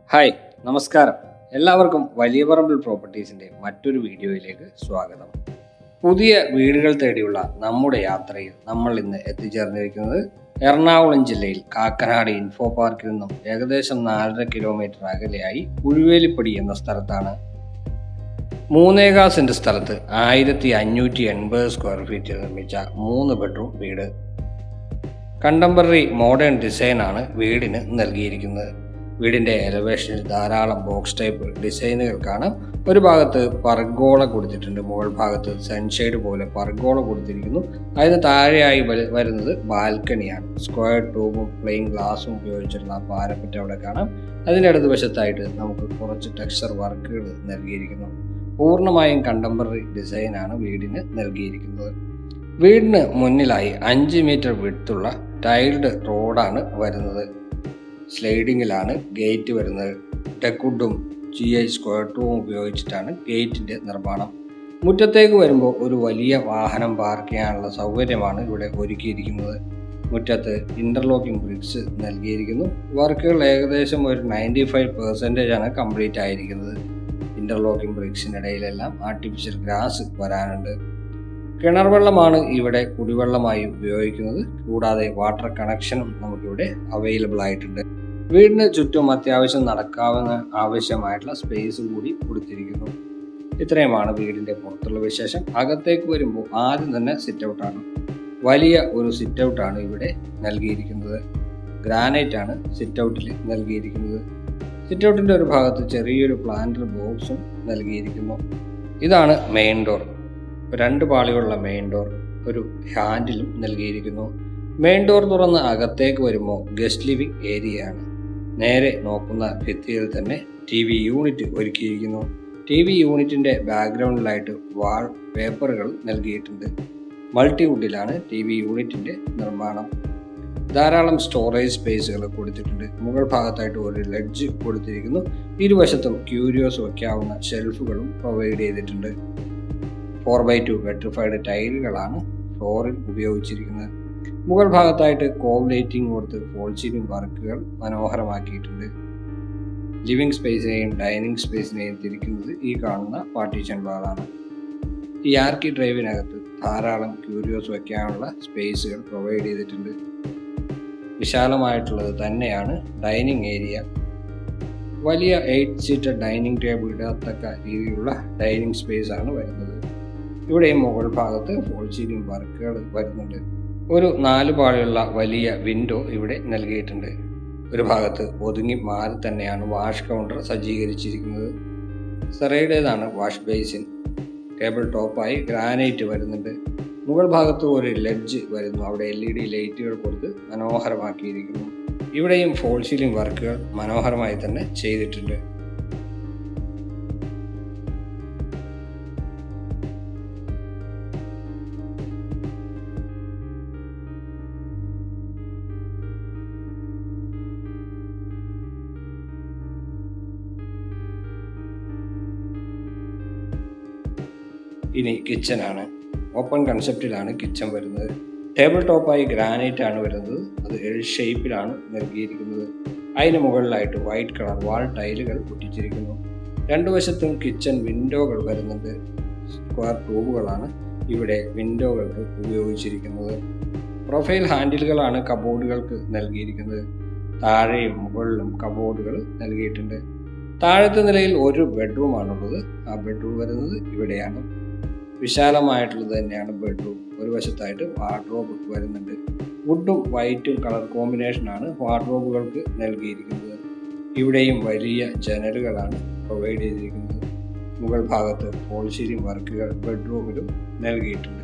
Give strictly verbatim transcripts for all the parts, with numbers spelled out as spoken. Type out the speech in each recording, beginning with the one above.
Hi, നമസ്കാരം. എല്ലാവർക്കും വലിയ പറമ്പിൽ പ്രോപ്പർട്ടീസിൻ്റെ മറ്റൊരു വീഡിയോയിലേക്ക് സ്വാഗതം. പുതിയ വീടുകൾ തേടിയുള്ള നമ്മുടെ യാത്രയിൽ നമ്മൾ ഇന്ന് എത്തിച്ചേർന്നിരിക്കുന്നത് എറണാകുളം ജില്ലയിൽ കാക്കനാട് ഇൻഫോ പാർക്കിൽ നിന്നും ഏകദേശം നാലര കിലോമീറ്റർ അകലെയായി ഉഴുവേലിപ്പടി എന്ന സ്ഥലത്താണ്. മൂന്നേകാൽ സെന്റ് സ്ഥലത്ത് ആയിരത്തി അഞ്ഞൂറ്റി എൺപത് സ്ക്വയർ ഫീറ്റിൽ നിർമ്മിച്ച മൂന്ന് ബെഡ്റൂം വീട്. കണ്ടംപററി മോഡേൺ ഡിസൈനാണ് വീടിന് നൽകിയിരിക്കുന്നത്. വീടിൻ്റെ എലവേഷനിൽ ധാരാളം ബോക്സ് ടൈപ്പ് ഡിസൈനുകൾ കാണാം. ഒരു ഭാഗത്ത് പർഗോള കൊടുത്തിട്ടുണ്ട്, മുകൾ ഭാഗത്ത് സൺഷെയ്ഡ് പോലെ പർഗോള കൊടുത്തിരിക്കുന്നു. അതിന് താഴെയായി വരുന്നത് ബാൽക്കണിയാണ്. സ്ക്വയർ ട്യൂബും പ്ലെയിൻ ഗ്ലാസും ഉപയോഗിച്ചിട്ടുള്ള പാരപ്പറ്റ് അവിടെ കാണാം. അതിൻ്റെ ഇടത് വശത്തായിട്ട് നമുക്ക് കുറച്ച് ടെക്സ്ചർ വർക്കുകൾ നൽകിയിരിക്കുന്നു. പൂർണ്ണമായും കണ്ടംപററി ഡിസൈനാണ് വീടിന് നൽകിയിരിക്കുന്നത്. വീടിന് മുന്നിലായി അഞ്ച് മീറ്റർ വിഡ്ത്തുള്ള ടൈൽഡ് റോഡാണ് വരുന്നത്. സ്ലൈഡിങ്ങിലാണ് ഗേറ്റ് വരുന്നത്. ടെക്വുഡും ജി ഐ സ്ക്വയർ ട്യൂബും ഉപയോഗിച്ചിട്ടാണ് ഗേറ്റിൻ്റെ നിർമ്മാണം. മുറ്റത്തേക്ക് വരുമ്പോൾ ഒരു വലിയ വാഹനം പാർക്ക് ചെയ്യാനുള്ള സൗകര്യമാണ് ഇവിടെ ഒരുക്കിയിരിക്കുന്നത്. മുറ്റത്ത് ഇൻ്റർലോക്കിംഗ് ബ്രിക്സ് നൽകിയിരിക്കുന്നു. വർക്കുകൾ ഏകദേശം ഒരു നയൻറ്റി ഫൈവ് പെർസെൻറ്റേജ് ആണ് കംപ്ലീറ്റ് ആയിരിക്കുന്നത്. ഇൻ്റർലോക്കിംഗ് ബ്രിക്സിനിടയിലെല്ലാം ആർട്ടിഫിഷ്യൽ ഗ്രാസ് വരാനുണ്ട്. കിണർ വെള്ളമാണ് ഇവിടെ കുടിവെള്ളമായി ഉപയോഗിക്കുന്നത്. കൂടാതെ വാട്ടർ കണക്ഷനും നമുക്കിവിടെ അവൈലബിൾ ആയിട്ടുണ്ട്. വീടിന് ചുറ്റും അത്യാവശ്യം നടക്കാവുന്ന ആവശ്യമായിട്ടുള്ള സ്പേസ് കൂടി കൊടുത്തിരിക്കുന്നു. ഇത്രയുമാണ് വീടിൻ്റെ പുറത്തുള്ള വിശേഷം. അകത്തേക്ക് വരുമ്പോൾ ആദ്യം തന്നെ സിറ്റ് ഔട്ടാണ്. വലിയ ഒരു സിറ്റ് ഔട്ടാണ് ഇവിടെ നൽകിയിരിക്കുന്നത്. ഗ്രാനൈറ്റ് ആണ് സിറ്റ് ഔട്ടിൽ നൽകിയിരിക്കുന്നത്. സിറ്റ് ഔട്ടിൻ്റെ ഒരു ഭാഗത്ത് ചെറിയൊരു പ്ലാന്റർ ബോക്സും നൽകിയിരിക്കുന്നു. ഇതാണ് മെയിൻ ഡോർ. രണ്ട് പാളികളുള്ള മെയിൻ ഡോർ, ഒരു ഹാൻഡിലും നൽകിയിരിക്കുന്നു. മെയിൻ ഡോർ തുറന്ന് അകത്തേക്ക് വരുമ്പോൾ ഗസ്റ്റ് ലിവിംഗ് ഏരിയയാണ്. നേരെ നോക്കുന്ന ഭിത്തിയിൽ തന്നെ ടി വി യൂണിറ്റ് ഒരുക്കിയിരിക്കുന്നു. ടി വി യൂണിറ്റിൻ്റെ ബാക്ക്ഗ്രൗണ്ടിലായിട്ട് വാൾ പേപ്പറുകൾ നൽകിയിട്ടുണ്ട്. മൾട്ടിവുഡിലാണ് ടി വി യൂണിറ്റിൻ്റെ നിർമ്മാണം. ധാരാളം സ്റ്റോറേജ് സ്പേസുകൾ കൊടുത്തിട്ടുണ്ട്. മുകൾ ഭാഗത്തായിട്ട് ഒരു ലെഡ്ജ് കൊടുത്തിരിക്കുന്നു. ഇരുവശത്തും ക്യൂരിയോസ് വയ്ക്കാവുന്ന ഷെൽഫുകളും പ്രൊവൈഡ് ചെയ്തിട്ടുണ്ട്. ഫോർ ബൈ ടു വെട്രിഫൈഡ് ടൈലുകളാണ് ഫ്ലോറിൽ ഉപയോഗിച്ചിരിക്കുന്നത്. മുകൾ ഭാഗത്തായിട്ട് കോവ് ലൈറ്റിംഗ് കൊടുത്ത് ഫോൾ സീലിംഗ് വർക്കുകൾ മനോഹരമാക്കിയിട്ടുണ്ട്. ലിവിംഗ് സ്പേസിനെയും ഡൈനിങ് സ്പേസിനെയും തിരിക്കുന്നത് ഈ കാണുന്ന പാർട്ടീഷൻ വാളാണ്. ഈ ആർക്കി ഡ്രൈവിനകത്ത് ധാരാളം ക്യൂരിയോസ് വയ്ക്കാനുള്ള സ്പേസുകൾ പ്രൊവൈഡ് ചെയ്തിട്ടുണ്ട്. വിശാലമായിട്ടുള്ളത് തന്നെയാണ് ഡൈനിങ് ഏരിയ. വലിയ എയ്റ്റ് സീറ്റർ ഡൈനിങ് ടേബിൾ ഇടത്തക്ക രീതിയിലുള്ള ഡൈനിങ് സ്പേസ് ആണ് വരുന്നത്. ഇവിടെയും മുകൾ ഭാഗത്ത് ഫോൾ സീലിംഗ് വർക്കുകൾ വരുന്നുണ്ട്. ഒരു നാല് പാളിയുള്ള വലിയ വിൻഡോ ഇവിടെ നൽകിയിട്ടുണ്ട്. ഒരു ഭാഗത്ത് ഒതുങ്ങി മാറി തന്നെയാണ് വാഷ് കൗണ്ടർ സജ്ജീകരിച്ചിരിക്കുന്നത്. സെറയുടേതാണ് വാഷ് ബേസിൻ. ടേബിൾ ടോപ്പായി ഗ്രാനൈറ്റ് വരുന്നുണ്ട്. മുകൾ ഭാഗത്ത് ഒരു ലെഡ്ജ് വരുന്നു. അവിടെ എൽ ഇ ഡി ലൈറ്റുകൾ കൊടുത്ത് മനോഹരമാക്കിയിരിക്കുന്നു. ഇവിടെയും ഫോൾ സീലിംഗ് വർക്കുകൾ മനോഹരമായി തന്നെ ചെയ്തിട്ടുണ്ട്. ഇനി കിച്ചനാണ്. ഓപ്പൺ കൺസെപ്റ്റിലാണ് കിച്ചൺ വരുന്നത്. ടേബിൾ ടോപ്പായി ഗ്രാനൈറ്റ് ആണ് വരുന്നത്. അത് എൽ ഷേപ്പിലാണ് നൽകിയിരിക്കുന്നത്. അതിന് മുകളിലായിട്ട് വൈറ്റ് കളർ വാൾ ടൈലുകൾ പൊട്ടിച്ചിരിക്കുന്നു. രണ്ടു വശത്തും കിച്ചൺ വിൻഡോകൾ വരുന്നുണ്ട്. സ്ക്വയർ ട്യൂബുകളാണ് ഇവിടെ വിൻഡോകൾക്ക് ഉപയോഗിച്ചിരിക്കുന്നത്. പ്രൊഫൈൽ ഹാൻഡിലുകളാണ് കബോർഡുകൾക്ക് നൽകിയിരിക്കുന്നത്. താഴെയും മുകളിലും കബോർഡുകൾ നൽകിയിട്ടുണ്ട്. താഴത്തെ നിലയിൽ ഒരു ബെഡ്റൂമാണുള്ളത്. ആ ബെഡ്റൂം വരുന്നത് ഇവിടെയാണ്. വിശാലമായിട്ടുള്ളത് തന്നെയാണ് ബെഡ്റൂം. ഒരു വശത്തായിട്ട് വാർഡ്രോബ് വരുന്നുണ്ട്. വുഡും വൈറ്റും കളർ കോമ്പിനേഷനാണ് വാർഡ്രോബുകൾക്ക് നൽകിയിരിക്കുന്നത്. ഇവിടെയും വലിയ ജനലുകളാണ് പ്രൊവൈഡ് ചെയ്തിരിക്കുന്നത്. മുകൾ ഭാഗത്ത് ഫോൾ സീലിംഗ് വർക്കുകൾ ബെഡ്റൂമിലും നൽകിയിട്ടുണ്ട്.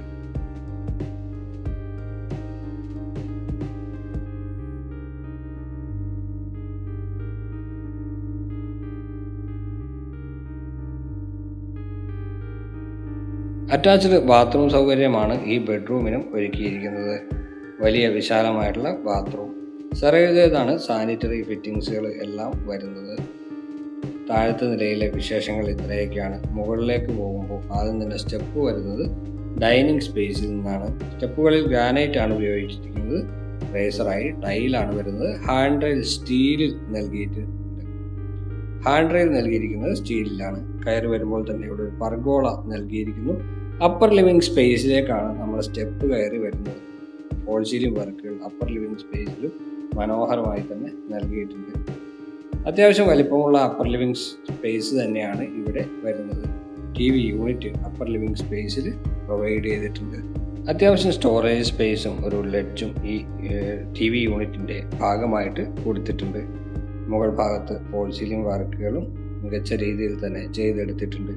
അറ്റാച്ച്ഡ് ബാത്റൂം സൗകര്യമാണ് ഈ ബെഡ്റൂമിനും ഒരുക്കിയിരിക്കുന്നത്. വലിയ വിശാലമായിട്ടുള്ള ബാത്റൂം. സെറയുടേതാണ് സാനിറ്ററി ഫിറ്റിങ്സുകൾ എല്ലാം വരുന്നത്. താഴത്തെ നിലയിലെ വിശേഷങ്ങൾ ഇത്രയൊക്കെയാണ്. മുകളിലേക്ക് പോകുമ്പോൾ ആദ്യം തന്നെ സ്റ്റെപ്പ് വരുന്നത് ഡൈനിങ് സ്പേസിൽ നിന്നാണ്. സ്റ്റെപ്പുകളിൽ ഗ്രാനൈറ്റ് ആണ് ഉപയോഗിച്ചിരിക്കുന്നത്. റേസറായി ടൈലാണ് വരുന്നത്. ഹാൻഡ് റെയിൽ സ്റ്റീലിൽ നൽകിയിട്ടുണ്ട്. ഹാൻഡ് റെയിൽ നൽകിയിരിക്കുന്നത് സ്റ്റീലിലാണ്. കയറി വരുമ്പോൾ തന്നെ ഇവിടെ ഒരു പർഗോള നൽകിയിരിക്കുന്നു. അപ്പർ ലിവിംഗ് സ്പേസിലേക്കാണ് നമ്മൾ സ്റ്റെപ്പ് കയറി വരുന്നത്. ഫോൾ സീലിംഗ് വർക്കുകൾ അപ്പർ ലിവിംഗ് സ്പേസിലും മനോഹരമായി തന്നെ നൽകിയിട്ടുണ്ട്. അത്യാവശ്യം വലിപ്പമുള്ള അപ്പർ ലിവിംഗ് സ്പേസ് തന്നെയാണ് ഇവിടെ വരുന്നത്. T V unit upper living സ്പേസിൽ പ്രൊവൈഡ് ചെയ്തിട്ടുണ്ട്. അത്യാവശ്യം സ്റ്റോറേജ് സ്പേസും ഒരു ലെഡ്ജും ഈ ടി വി യൂണിറ്റിൻ്റെ ഭാഗമായിട്ട് കൊടുത്തിട്ടുണ്ട്. മുകൾ ഭാഗത്ത് ഫോൾ സീലിംഗ് വർക്കുകളും മികച്ച രീതിയിൽ തന്നെ ചെയ്തെടുത്തിട്ടുണ്ട്.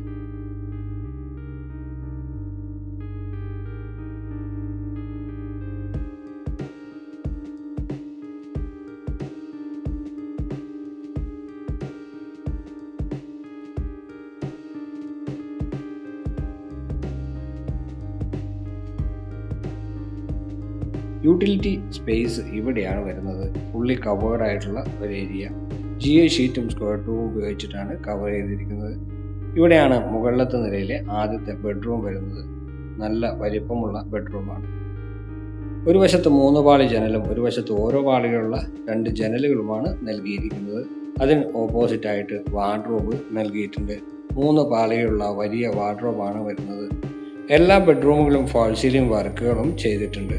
യൂട്ടിലിറ്റി സ്പേസ് ഇവിടെയാണ് വരുന്നത്. ഫുള്ളി കവേർഡ് ആയിട്ടുള്ള ഒരു ഏരിയ. ജി ഐ ഷീറ്റും സ്ക്വയർ ട്യൂബും ഉപയോഗിച്ചിട്ടാണ് കവർ ചെയ്തിരിക്കുന്നത്. ഇവിടെയാണ് മുകളിലത്തെ നിലയിലെ ആദ്യത്തെ ബെഡ്റൂം വരുന്നത്. നല്ല വലിപ്പമുള്ള ബെഡ്റൂമാണ്. ഒരു വശത്ത് മൂന്ന് പാളി ജനലും ഒരു വശത്ത് ഓരോ പാളികളുള്ള രണ്ട് ജനലുകളുമാണ് നൽകിയിരിക്കുന്നത്. അതിന് ഓപ്പോസിറ്റായിട്ട് വാർഡ്രോബ് നൽകിയിട്ടുണ്ട്. മൂന്ന് പാളികളുള്ള വലിയ വാർഡ്രോബാണ് വരുന്നത്. എല്ലാ ബെഡ്റൂമുകളും ഫോൾ സീലിംഗ് വർക്കുകളും ചെയ്തിട്ടുണ്ട്.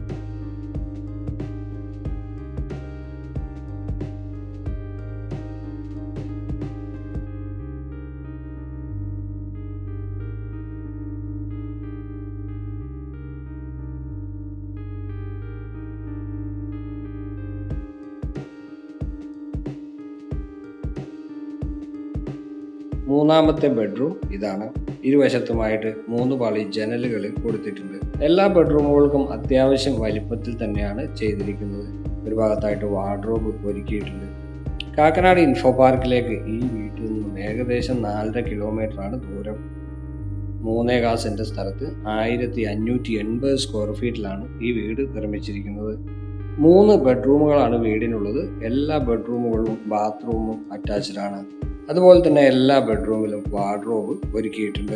മൂന്നാമത്തെ ബെഡ്റൂം ഇതാണ്. ഇരുവശത്തുമായിട്ട് മൂന്ന് പാളി ജനലുകൾ കൊടുത്തിട്ടുണ്ട്. എല്ലാ ബെഡ്റൂമുകൾക്കും അത്യാവശ്യം വലിപ്പത്തിൽ തന്നെയാണ് ചെയ്തിരിക്കുന്നത്. ഒരു ഭാഗത്തായിട്ട് വാർഡ്രോബ് ഒരുക്കിയിട്ടുണ്ട്. കാക്കനാട് ഇൻഫോ പാർക്കിലേക്ക് ഈ വീട്ടിൽ നിന്നും ഏകദേശം നാലര കിലോമീറ്റർ ആണ് ദൂരം. മൂന്നേകാൽ സെന്റ് സ്ഥലത്ത് ആയിരത്തി അഞ്ഞൂറ്റി എൺപത് സ്ക്വയർ ഫീറ്റിലാണ് ഈ വീട് നിർമ്മിച്ചിരിക്കുന്നത്. മൂന്ന് ബെഡ്റൂമുകളാണ് വീടിനുള്ളത്. എല്ലാ ബെഡ്റൂമുകളും ബാത്റൂമും അറ്റാച്ച്ഡ് ആണ്. അതുപോലെ തന്നെ എല്ലാ ബെഡ്റൂമിലും വാർഡ്രോബ് ഒരുക്കിയിട്ടുണ്ട്.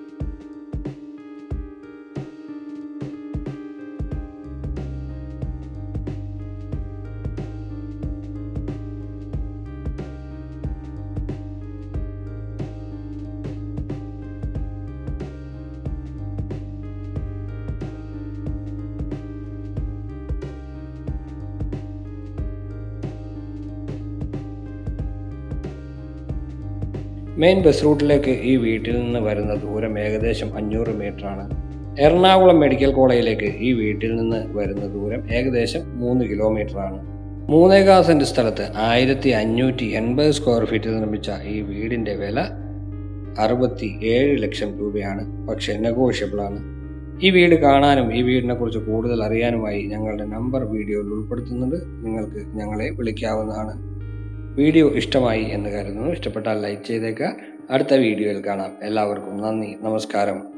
മെയിൻ ബസ് റൂട്ടിലേക്ക് ഈ വീട്ടിൽ നിന്ന് വരുന്ന ദൂരം ഏകദേശം അഞ്ഞൂറ് മീറ്റർ ആണ്. എറണാകുളം മെഡിക്കൽ കോളേജിലേക്ക് ഈ വീട്ടിൽ നിന്ന് വരുന്ന ദൂരം ഏകദേശം മൂന്ന് കിലോമീറ്റർ ആണ്. മൂന്നേകാൽ സെന്റ് സ്ഥലത്ത് ആയിരത്തി അഞ്ഞൂറ്റി എൺപത് സ്ക്വയർ ഫീറ്റിൽ നിർമ്മിച്ച ഈ വീടിൻ്റെ വില അറുപത്തി ഏഴ് ലക്ഷം രൂപയാണ്. പക്ഷെ നെഗോഷ്യബിൾ ആണ്. ഈ വീട് കാണാനും ഈ വീടിനെ കുറിച്ച് കൂടുതൽ അറിയാനുമായി ഞങ്ങളുടെ നമ്പർ വീഡിയോയിൽ ഉൾപ്പെടുത്തുന്നുണ്ട്. നിങ്ങൾക്ക് ഞങ്ങളെ വിളിക്കാവുന്നതാണ്. വീഡിയോ ഇഷ്ടമായി എന്ന് കരുതുന്നു. ഇഷ്ടപ്പെട്ടാൽ ലൈക്ക് ചെയ്തേക്കുക. അടുത്ത വീഡിയോയിൽ കാണാം. എല്ലാവർക്കും നന്ദി, നമസ്കാരം.